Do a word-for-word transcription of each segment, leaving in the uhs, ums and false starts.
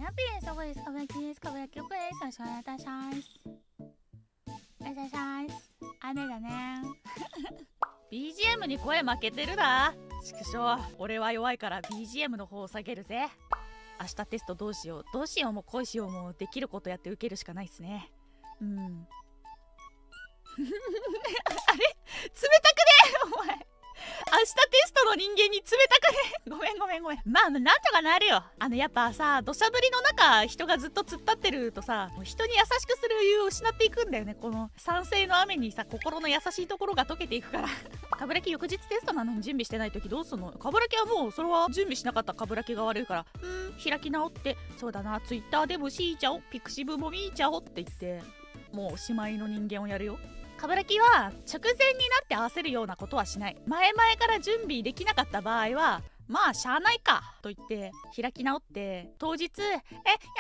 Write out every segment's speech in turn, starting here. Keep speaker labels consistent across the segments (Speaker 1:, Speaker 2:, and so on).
Speaker 1: ハッピーです。そこです。かぶやきです。かぶやきよくです。よろしくお願いいたします。お願いいたします。雨だね。ビージーエム に声負けてるな。畜生、俺は弱いから ビージーエム の方を下げるぜ。明日テストどうしよう。どうしようも恋しようもできることやって受けるしかないっすね。うん。あれ冷たくねお前。明日テストの人間に冷たくねごめんごめんごめん。まあなんとかなるよ。あのやっぱさ、土砂降りの中人がずっと突っ立ってるとさ、人に優しくする余裕を失っていくんだよね。この酸性の雨にさ、心の優しいところが溶けていくから。かぶらき翌日テストなのに準備してない時どうすんの？かぶらきはもうそれは準備しなかったかぶらきが悪いから、うーん開き直って、そうだな、ツイッターでもしーちゃお、ピクシブも見ーちゃおって言ってもうおしまいの人間をやるよ。かぶらきは直前になって合わせるようなことはしない。前々から準備できなかった場合はまあしゃあないかと言って開き直って当日、えやばい全然勉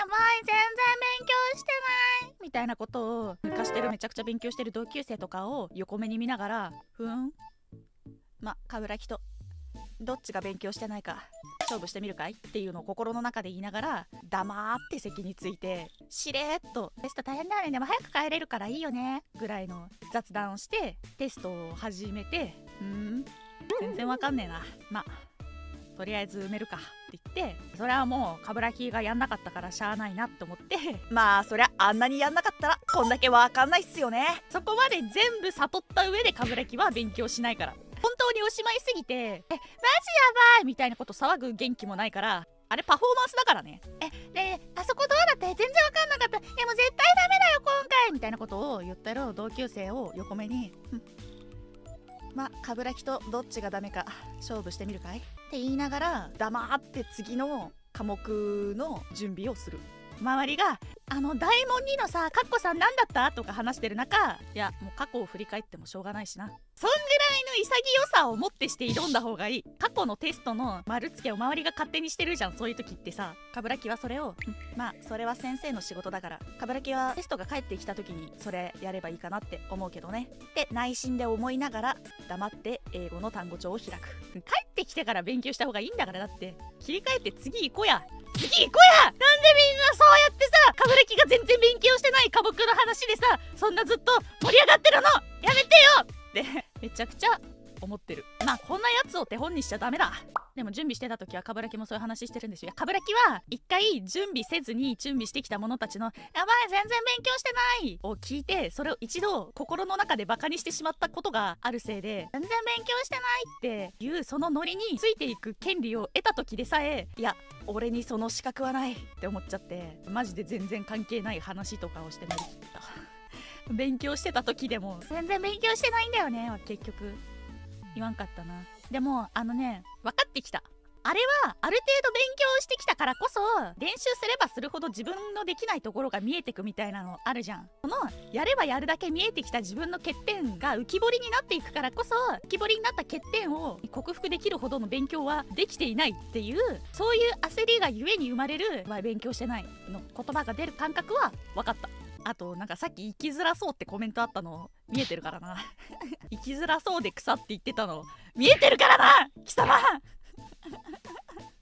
Speaker 1: 強してないみたいなことを抜かしてるめちゃくちゃ勉強してる同級生とかを横目に見ながら、ふーんまかぶらきとどっちが勉強してないか勝負してみるかいっていうのを心の中で言いながら黙って席についてしれーっとテスト大変だよね、でも早く帰れるからいいよねぐらいの雑談をしてテストを始めて、うーん全然わかんねえな、まあとりあえず埋めるかって言って、それはもうかぶらきがやんなかったからしゃあないなって思って、まあそりゃあんなにやんなかったらこんだけわかんないっすよね。そこまで全部悟った上でかぶらきは勉強しないから、本当におしまいすぎてえマジやばいみたいなこと騒ぐ元気もないから、あれパフォーマンスだからね。えであそこどうだって全然わかんなかった、えもう絶対ダメだよ今回みたいなことを言ったら同級生を横目に、まあかぶらきとどっちがダメか勝負してみるかいって言いながら黙って次の科目の準備をする。周りがあの大問にのさカッコさん何だったとか話してる中、いやもう過去を振り返ってもしょうがないしな、そんぐらいの潔さをもってして挑んだ方がいい。過去のテストの丸つけを周りが勝手にしてるじゃん。そういう時ってさ、かぶらきはそれをまあそれは先生の仕事だから、かぶらきはテストが返ってきた時にそれやればいいかなって思うけどねって内心で思いながら黙って英語の単語帳を開く。帰ってきてから勉強した方がいいんだから。だって切り替えて次行こうや次行こうや。なんでみんなそうやってさ、かぶらきが全然勉強してない科目の話でさそんなずっと盛り上がってるのやめてよってめちゃくちゃ思ってる。まあこんなやつを手本にしちゃダメだ。でも準備してた時はかぶらきもそういう話してるんですよ。かぶらきは一回準備せずに準備してきた者たちのやばい全然勉強してないを聞いて、それを一度心の中でバカにしてしまったことがあるせいで、全然勉強してないっていうそのノリについていく権利を得た時でさえ、いや俺にその資格はないって思っちゃって、マジで全然関係ない話とかをして乗り切った勉強してた時でも全然勉強してないんだよねは結局言わんかったな。でもあのね分かってきた。あれはある程度勉強してきたからこそ練習すればするほど自分のできないところが見えてくみたいなのあるじゃん。このやればやるだけ見えてきた自分の欠点が浮き彫りになっていくからこそ、浮き彫りになった欠点を克服できるほどの勉強はできていないっていう、そういう焦りがゆえに生まれる勉強してないの言葉が出る感覚は分かった。あとなんかさっき生きづらそうってコメントあったの見えてるからな生きづらそうで草って言ってたの見えてるからな貴様